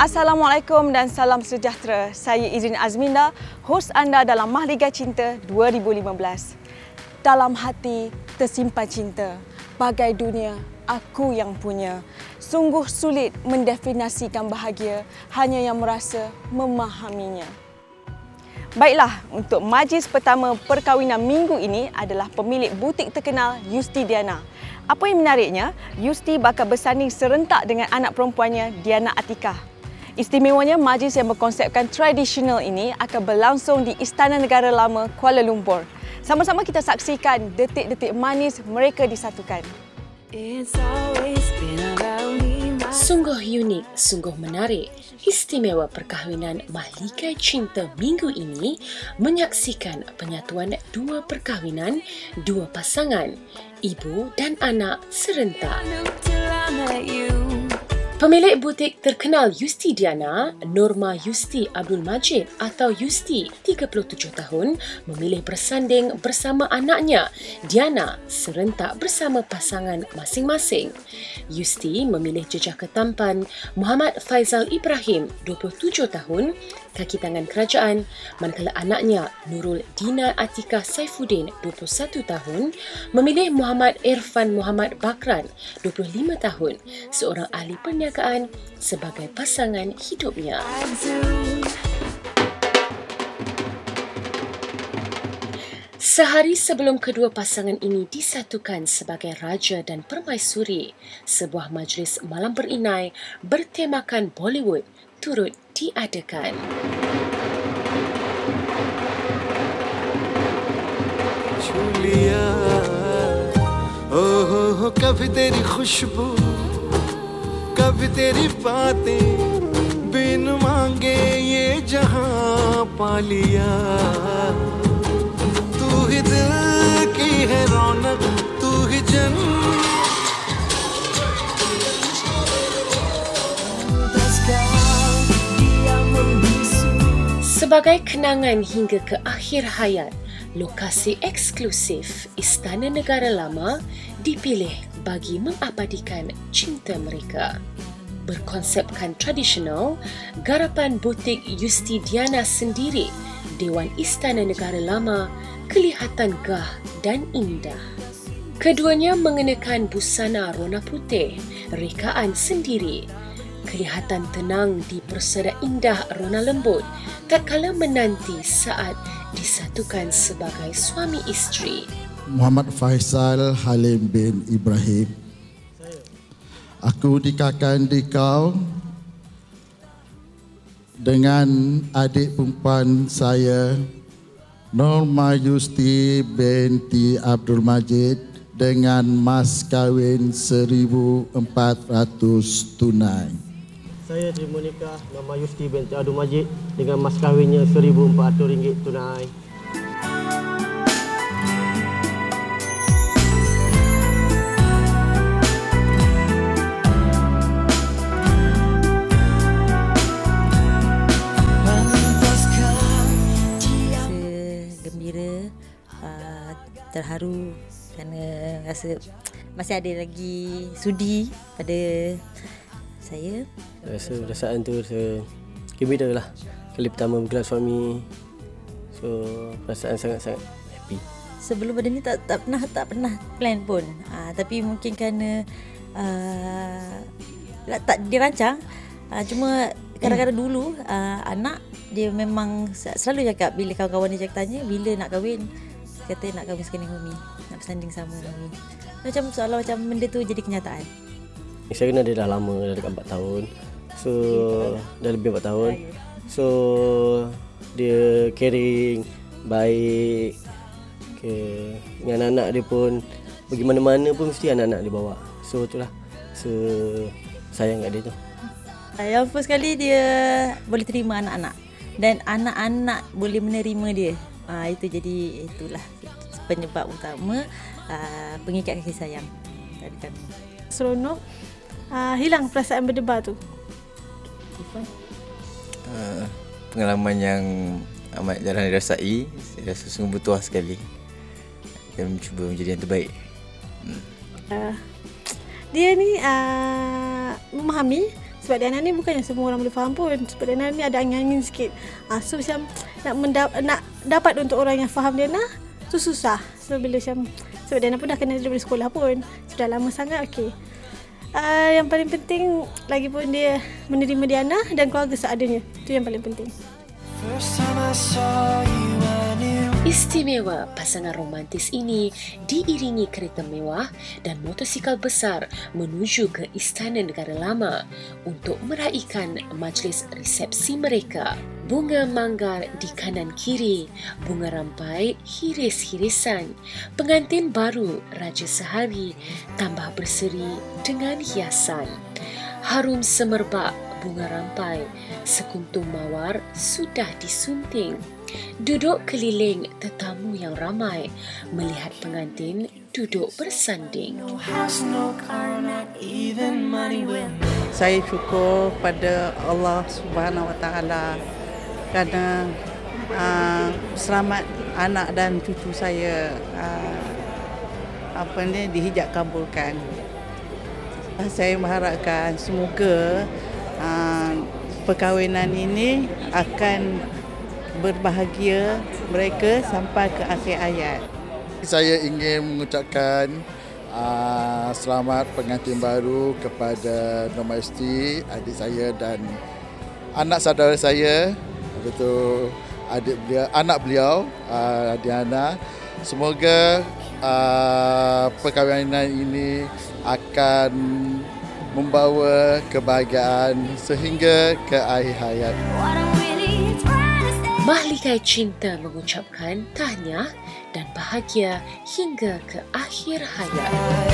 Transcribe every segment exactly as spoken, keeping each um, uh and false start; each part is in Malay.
Assalamualaikum dan salam sejahtera. Saya Izrin Azminda, hos anda dalam Mahligai Cinta dua ribu lima belas. Dalam hati tersimpan cinta, bagai dunia aku yang punya. Sungguh sulit mendefinisikan bahagia, hanya yang merasa memahaminya. Baiklah, untuk majlis pertama perkahwinan minggu ini adalah pemilik butik terkenal Yusti Diana. Apa yang menariknya, Yusti bakal bersanding serentak dengan anak perempuannya Diana Atikah. Istimewanya, majlis yang berkonsepkan tradisional ini akan berlangsung di Istana Negara Lama Kuala Lumpur. Sama-sama kita saksikan detik-detik manis mereka disatukan. Sungguh unik, sungguh menarik. Istimewa perkahwinan Mahligai Cinta minggu ini menyaksikan penyatuan dua perkahwinan, dua pasangan, ibu dan anak serentak. Pemilik butik terkenal Yusti Diana, Norma Yusti Abdul Majid atau Yusti, tiga puluh tujuh tahun, memilih bersanding bersama anaknya, Diana, serentak bersama pasangan masing-masing. Yusti memilih jejak ketampan Muhammad Faizal Ibrahim, dua puluh tujuh tahun, kaki tangan kerajaan, manakala anaknya Nurul Dina Atikah Saifuddin, dua puluh satu tahun, memilih Muhammad Irfan Muhammad Bakran, dua puluh lima tahun, seorang ahli perniagaan sebagai pasangan hidupnya. Sehari sebelum kedua pasangan ini disatukan sebagai Raja dan Permaisuri, sebuah majlis malam berinai bertemakan Bollywood turut diadakan. Julia, oh, kabhi teri khushboo, kabhi teri baatein, bin maange ye jahan pa liya. Tu hi dil ki hai raunak, tu hi jannat. Sebagai kenangan hingga ke akhir hayat, lokasi eksklusif Istana Negara Lama dipilih bagi mengabadikan cinta mereka. Berkonsepkan tradisional, garapan butik Yusti Diana sendiri, Dewan Istana Negara Lama kelihatan gah dan indah. Keduanya mengenakan busana rona putih, rekaan sendiri. Kelihatan tenang di persada indah rona lembut tatkala menanti saat disatukan sebagai suami isteri. Muhammad Faisal Halim bin Ibrahim. Aku nikahkan di kau dengan adik perempuan saya, Norma Yusti binti Abdul Majid, dengan mas kahwin seribu empat ratus tunai. Saya terima nikah Norma Yusti binti Abdul Majid dengan mas kahwinnya seribu empat ratus ringgit tunai. Gembira, uh, terharu kerana rasa masih ada lagi sudi pada saya. Rasa perasaan tu rasa gembira lah. Kali pertama bergelar suami. So perasaan sangat-sangat happy. Sebelum pada ni tak tak pernah tak pernah plan pun. Uh, tapi mungkin kerana uh, tak dirancang. Uh, cuma kadang-kadang dulu uh, anak dia memang selalu cakap bila kawan-kawan dia cakap tanya bila nak kahwin, kata nak kahwin sekali dengan Umi, nak bersanding sama dengan Umi. Macam soalan macam benda tu jadi kenyataan. Saya kenal dia dah lama, dah dekat empat tahun. So dah lebih empat tahun. So dia caring, baik. Okay. Dengan anak dia pun pergi mana-mana pun mesti anak-anak dia bawa. So itulah. So sayang kat dia tu. Yang first kali dia boleh terima anak-anak dan anak-anak boleh menerima dia. Ha, itu jadi itulah penyebab utama uh, pengikat kasih sayang dari kami. Seronok, uh, hilang perasaan berdebar tu. Uh, pengalaman yang amat jarang dirasai. Saya rasa sungguh bertuah sekali dan mencuba menjadi yang terbaik. Uh, dia ni uh, memahami Sebab Diana ni bukannya semua orang boleh faham pun. Sebab Diana ni ada angin-angin sikit. Ha, so macam nak, mendap- nak dapat untuk orang yang faham Diana tu susah. So bila macam, sebab Diana pun dah kenal daripada sekolah pun. Sudah lama sangat, okey. Uh, yang paling penting lagi pun dia menerima Diana dan keluarga seadanya. Itu yang paling penting. Istimewa pasangan romantis ini diiringi kereta mewah dan motosikal besar menuju ke Istana Negara Lama untuk meraihkan majlis resepsi mereka. Bunga manggar di kanan kiri, bunga rampai hiris-hirisan. Pengantin baru Raja Sehari tambah berseri dengan hiasan. Harum semerbak bunga rampai, sekuntum mawar sudah disunting. Duduk keliling tetamu yang ramai, melihat pengantin duduk bersanding. Saya syukur pada Allah Subhanahu Wa Taala kerana uh, selamat anak dan cucu saya uh, apa ni dihijab kabulkan. Saya mengharapkan semoga uh, perkahwinan ini akan berbahagia mereka sampai ke akhir hayat. Saya ingin mengucapkan uh, selamat pengantin baru kepada Noma Esti, adik saya dan anak saudara saya, iaitu adik beliau, anak beliau uh, Diana. Semoga uh, perkahwinan ini akan membawa kebahagiaan sehingga ke akhir hayat. Mahligai Cinta mengucapkan tahniah dan bahagia hingga ke akhir hayat.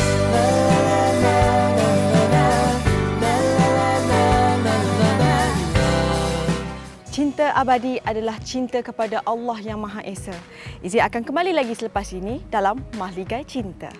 Cinta abadi adalah cinta kepada Allah yang Maha Esa. Izzy akan kembali lagi selepas ini dalam Mahligai Cinta.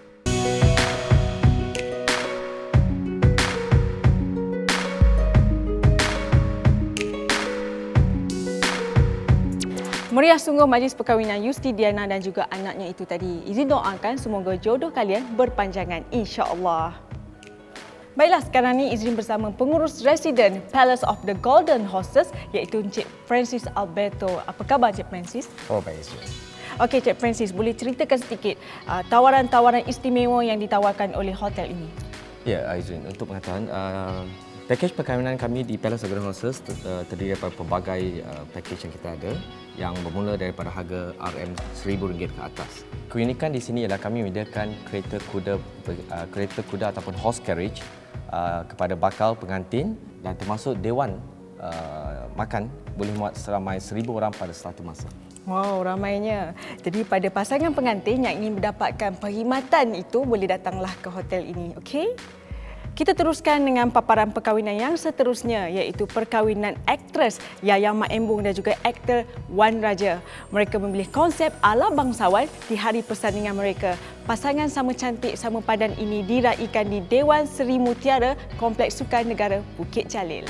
Meriah sungguh majlis perkahwinan Yusti, Diana dan juga anaknya itu tadi. Izzy doakan semoga jodoh kalian berpanjangan, insya-Allah. Baiklah, sekarang ni Izrin bersama pengurus residen Palace of the Golden Horses iaitu Encik Francis Alberto. Apa khabar Encik Francis? Oh, baik Izrin. Okey Encik Francis, boleh ceritakan sedikit uh, tawaran-tawaran istimewa yang ditawarkan oleh hotel ini? Ya, Izrin, untuk pengetahuan, uh, pakej perkahwinan kami di Palace of the Golden Horses terdiri daripada pelbagai uh, pakej yang kita ada yang bermula daripada harga R M seribu ringgit ke atas. Keunikan di sini ialah kami menyediakan kereta kuda uh, kereta kuda ataupun horse carriage uh, kepada bakal pengantin dan termasuk dewan uh, makan boleh muat seramai seribu orang pada satu masa. Wow, ramainya. Jadi pada pasangan pengantin yang ingin mendapatkan perkhidmatan itu boleh datanglah ke hotel ini, okey? Kita teruskan dengan paparan perkahwinan yang seterusnya iaitu perkahwinan aktris Yaya Mak Embong dan juga aktor Wan Raja. Mereka memilih konsep ala bangsawan di hari persandingan mereka. Pasangan sama cantik sama padan ini diraikan di Dewan Seri Mutiara Kompleks Sukan Negara Bukit Jalil.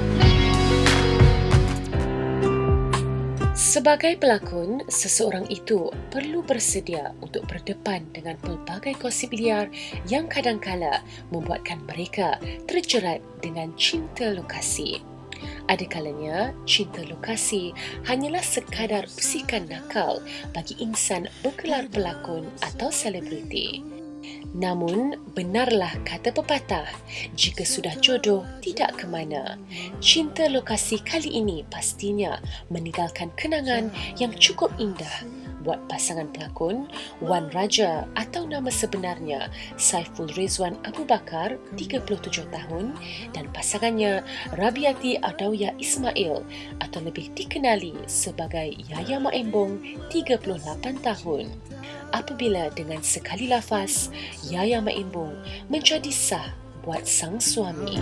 Sebagai pelakon, seseorang itu perlu bersedia untuk berdepan dengan pelbagai gosip liar yang kadangkala membuatkan mereka terjerat dengan cinta lokasi. Ada kalanya, cinta lokasi hanyalah sekadar bisikan nakal bagi insan bergelar pelakon atau selebriti. Namun, benarlah kata pepatah, jika sudah jodoh tidak ke mana. Cinta lokasi kali ini pastinya meninggalkan kenangan yang cukup indah buat pasangan pelakon Wan Raja atau nama sebenarnya Saiful Rizwan Abu Bakar, tiga puluh tujuh tahun dan pasangannya Rabiati Adawiyah Ismail atau lebih dikenali sebagai Yaya Mak Embong, tiga puluh lapan tahun. Apabila dengan sekali lafaz Yaya Mak Embong menjadi sah buat sang suami.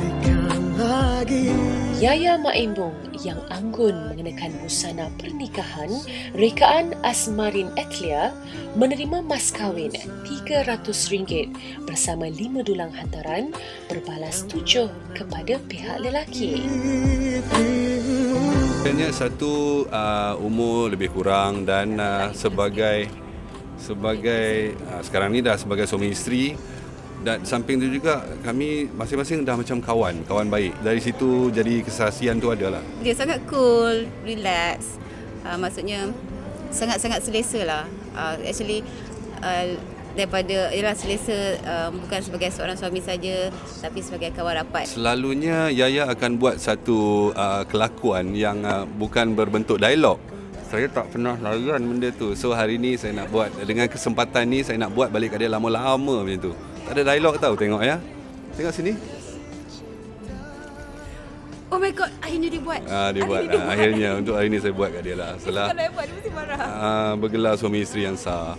Yaya Mak Embong yang anggun mengenakan busana pernikahan rekaan Asmarin Etlia menerima mas kahwin tiga ratus ringgit bersama lima dulang hantaran berbalas tujuh kepada pihak lelaki. Sebenarnya satu uh, umur lebih kurang dan uh, sebagai sebagai uh, sekarang ni dah sebagai suami isteri, Dan samping itu juga kami masing-masing dah macam kawan, kawan baik. Dari situ jadi kesaksian tu adalah. Dia sangat cool, relax. Uh, maksudnya sangat-sangat selesa lah. Uh, actually uh, daripada ialah selesa uh, bukan sebagai seorang suami saja tapi sebagai kawan rapat. Selalunya Yaya akan buat satu uh, kelakuan yang uh, bukan berbentuk dialog. Saya tak pernah layan benda tu. So hari ni saya nak buat, dengan kesempatan ni saya nak buat balik dia lama-lama macam tu. Tak ada dialog tau, tengok ya. Tengok sini. Oh my god, akhirnya dia buat. Ah, dia buat. Dia ah, buat. Akhirnya untuk hari ni saya buat kat dia lah. Setelah kalau dia buat dia mesti marah. Ah, bergelar suami isteri yang sah.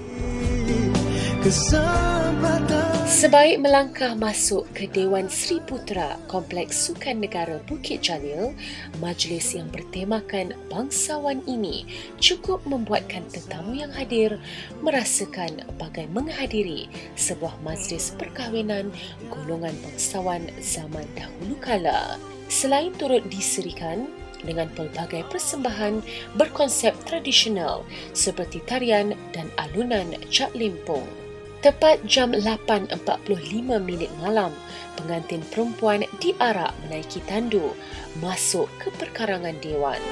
Sebaik melangkah masuk ke Dewan Sri Putra Kompleks Sukan Negara Bukit Jalil, majlis yang bertemakan bangsawan ini cukup membuatkan tetamu yang hadir merasakan bagai menghadiri sebuah majlis perkahwinan golongan bangsawan zaman dahulu kala. Selain turut diserikan dengan pelbagai persembahan berkonsep tradisional seperti tarian dan alunan Cak Limpung. Tepat jam lapan empat puluh lima minit malam, pengantin perempuan diarak menaiki tandu masuk ke perkarangan Dewan.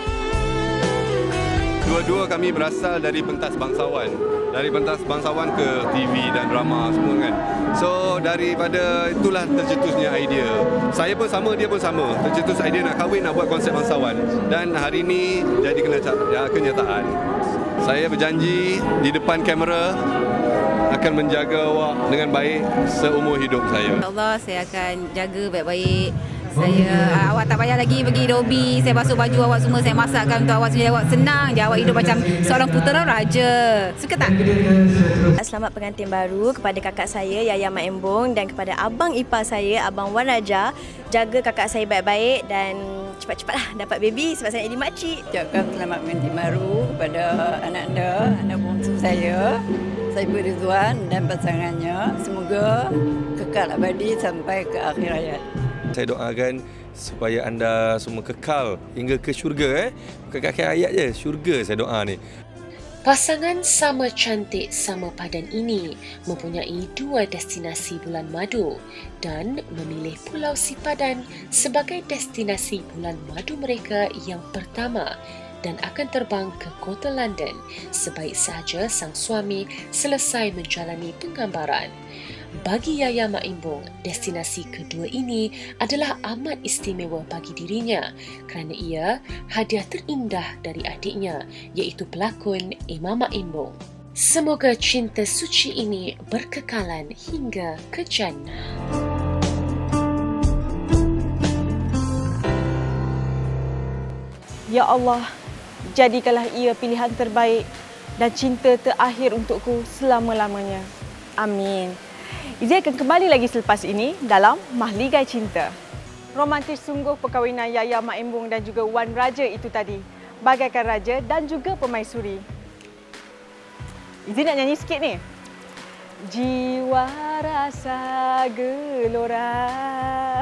Dua-dua kami berasal dari pentas bangsawan. Dari pentas bangsawan ke T V dan drama semua kan. So daripada itulah tercetusnya idea. Saya pun sama, dia pun sama. Tercetus idea nak kahwin, nak buat konsep bangsawan. Dan hari ini jadi kenyataan. Saya berjanji di depan kamera akan menjaga awak dengan baik seumur hidup saya. InsyaAllah saya akan jaga baik-baik. Saya uh, awak tak payah lagi pergi lobi, saya basuh baju awak semua, saya masakkan untuk awak semua. Awak senang je, awak hidup macam seorang putera raja. Suka tak? Selamat pengantin baru kepada kakak saya Yaya Mak Embong dan kepada abang ipar saya Abang Wan Raja. Jaga kakak saya baik-baik dan cepat-cepatlah dapat baby sebab saya jadi makcik. Ucapkan selamat pengantin baru kepada anak anda, anak bongsu saya. Saya Ridwan dan pasangannya, semoga kekal abadi sampai ke akhir hayat. Saya doakan supaya anda semua kekal hingga ke syurga. Eh? Bukan ke akhir hayat je, syurga saya doa ni. Pasangan sama cantik sama padan ini mempunyai dua destinasi bulan madu dan memilih Pulau Sipadan sebagai destinasi bulan madu mereka yang pertama dan akan terbang ke kota London sebaik sahaja sang suami selesai menjalani penggambaran. Bagi Yaya Mak Embong, destinasi kedua ini adalah amat istimewa bagi dirinya kerana ia hadiah terindah dari adiknya iaitu pelakon Imam Mak Embong. Semoga cinta suci ini berkekalan hingga ke jannah. Ya Allah, jadikanlah ia pilihan terbaik dan cinta terakhir untukku selama-lamanya. Amin. Izzy akan kembali lagi selepas ini dalam Mahligai Cinta. Romantis sungguh perkahwinan Yaya Mak Embong dan juga Wan Raja itu tadi. Bagaikan raja dan juga permaisuri. Izzy nak nyanyi sikit ni. Jiwa rasa gelora,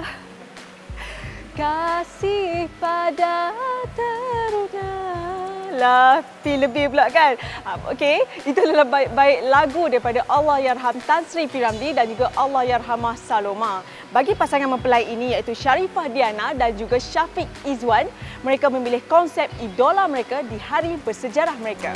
kasih pada teruna. Lapi lebih pula kan. Okey, itu adalah baik-baik lagu daripada Allahyarham Tan Sri P. Ramlee dan juga Allahyarhamah Saloma. Bagi pasangan mempelai ini iaitu Sharifah Diana dan juga Syafiq Izwan, mereka memilih konsep idola mereka di hari bersejarah mereka.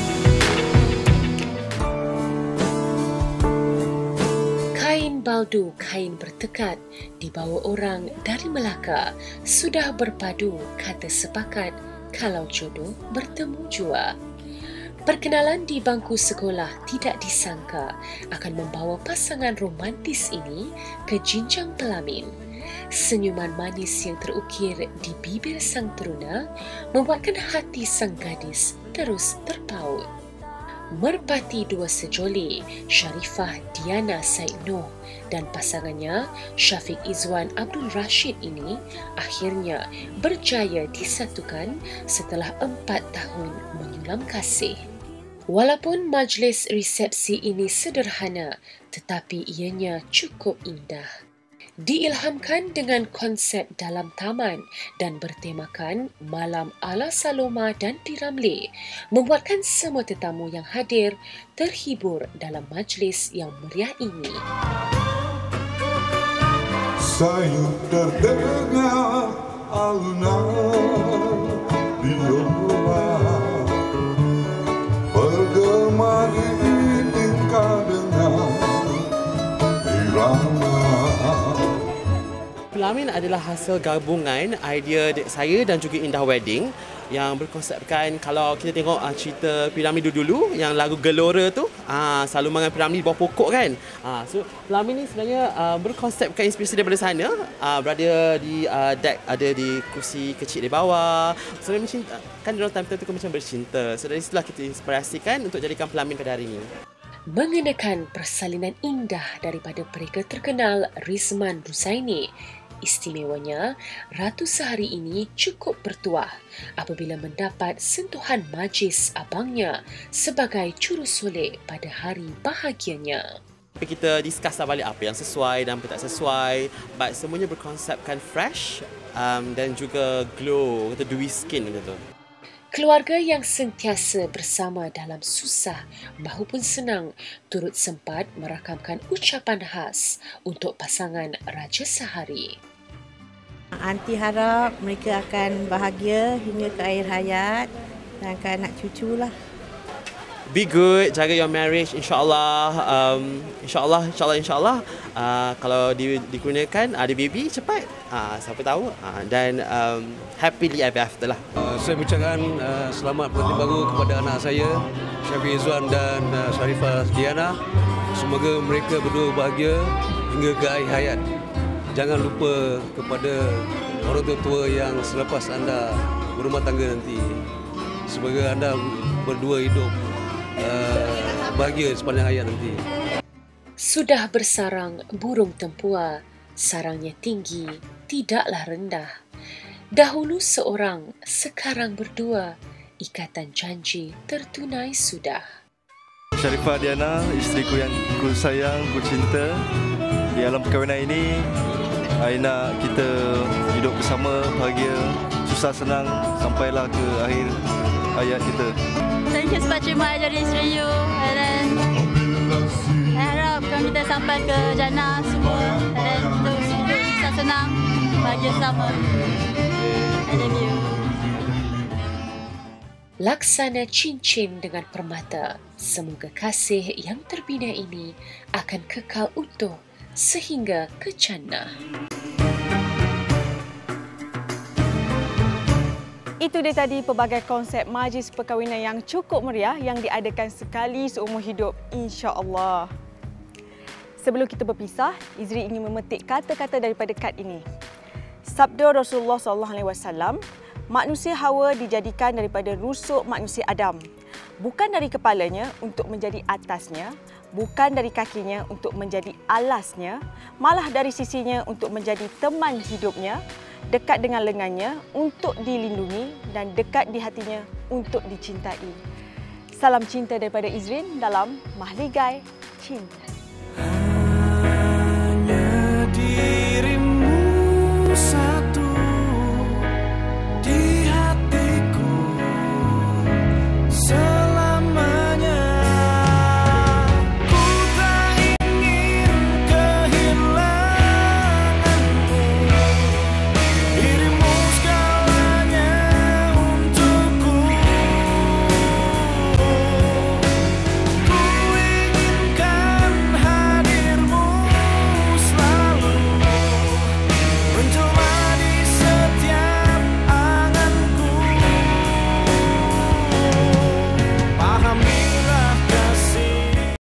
Kain baldu, kain bertekad dibawa orang dari Melaka sudah berpadu kata sepakat kalau jodoh bertemu jua. Perkenalan di bangku sekolah tidak disangka akan membawa pasangan romantis ini ke jinjang pelamin. Senyuman manis yang terukir di bibir sang teruna membuatkan hati sang gadis terus terpaut. Merpati dua sejoli, Sharifah Diana Said Noh dan pasangannya Syafiq Izwan Abdul Rashid ini akhirnya berjaya disatukan setelah empat tahun menyulam kasih. Walaupun majlis resepsi ini sederhana, tetapi ianya cukup indah. Diilhamkan dengan konsep dalam taman dan bertemakan malam ala Saloma dan P. Ramlee, membuatkan semua tetamu yang hadir terhibur dalam majlis yang meriah ini. sayup terdengar alunan biola, bergema diizinkan dengan irama. Pelamin adalah hasil gabungan idea saya dan juga Indah Wedding yang berkonsepkan, kalau kita tengok uh, cerita Piramid dulu-dulu yang lagu Gelora tu, uh, selalu makan piramid di bawah pokok kan. Uh, so Pelamin ni sebenarnya uh, berkonsepkan inspirasi daripada sana, uh, berada di uh, deck, ada di kursi kecil di bawah. So macam kan dalam time tu macam bercinta. So dari situlah kita inspirasikan untuk jadikan Pelamin pada hari ini. Mengenakan persalinan indah daripada pereka terkenal Rizman Ruzaini. Istimewanya, Ratu Sehari ini cukup bertuah apabila mendapat sentuhan majlis abangnya sebagai jurusolek pada hari bahagianya. Kita discuss balik apa yang sesuai dan apa tak sesuai, but semuanya berkonsepkan fresh um, dan juga glow, kata dewy skin gitu. Keluarga yang sentiasa bersama dalam susah maupun senang turut sempat merakamkan ucapan khas untuk pasangan Raja Sehari. Aunty harap mereka akan bahagia hingga ke akhir hayat dan ke anak cucu lah. Be good, jaga your marriage, insyaAllah, um, insyaAllah, insyaAllah, insyaAllah. Uh, kalau di, digunakan ada baby cepat, uh, siapa tahu. Uh, dan um, happily ever after lah. Uh, saya ucapkan uh, selamat pengantin baru kepada anak saya, Syafiq Izzuan dan uh, Sharifah Diana. Semoga mereka berdua bahagia hingga ke akhir hayat. Jangan lupa kepada orang tua yang selepas anda berumah tangga nanti. Semoga anda berdua hidup uh, bahagia sepanjang hayat nanti. Sudah bersarang burung tempua, sarangnya tinggi, tidaklah rendah. Dahulu seorang, sekarang berdua, ikatan janji tertunai sudah. Sharifah Diana, isteriku yang ku sayang, ku cinta. Di alam perkahwinan ini, I nak kita hidup bersama, bahagia, susah senang sampailah ke akhir hayat kita. Thank you sebab terima I jadi isteri you. And then, I harapkan kita sampai ke jannah semua. And then kita hidup susah senang, bahagia sama. I love you. Laksana cincin dengan permata. Semoga kasih yang terbina ini akan kekal utuh sehingga ke jannah. Itu dia tadi pelbagai konsep majlis perkahwinan yang cukup meriah yang diadakan sekali seumur hidup, insya-Allah. Sebelum kita berpisah, Izri ingin memetik kata-kata daripada kad ini. Sabda Rasulullah sallallahu alaihi wasallam, manusia Hawa dijadikan daripada rusuk manusia Adam. Bukan dari kepalanya untuk menjadi atasnya, bukan dari kakinya untuk menjadi alasnya, malah dari sisinya untuk menjadi teman hidupnya, dekat dengan lengannya untuk dilindungi dan dekat di hatinya untuk dicintai. Salam cinta daripada Izrin dalam Mahligai Cinta.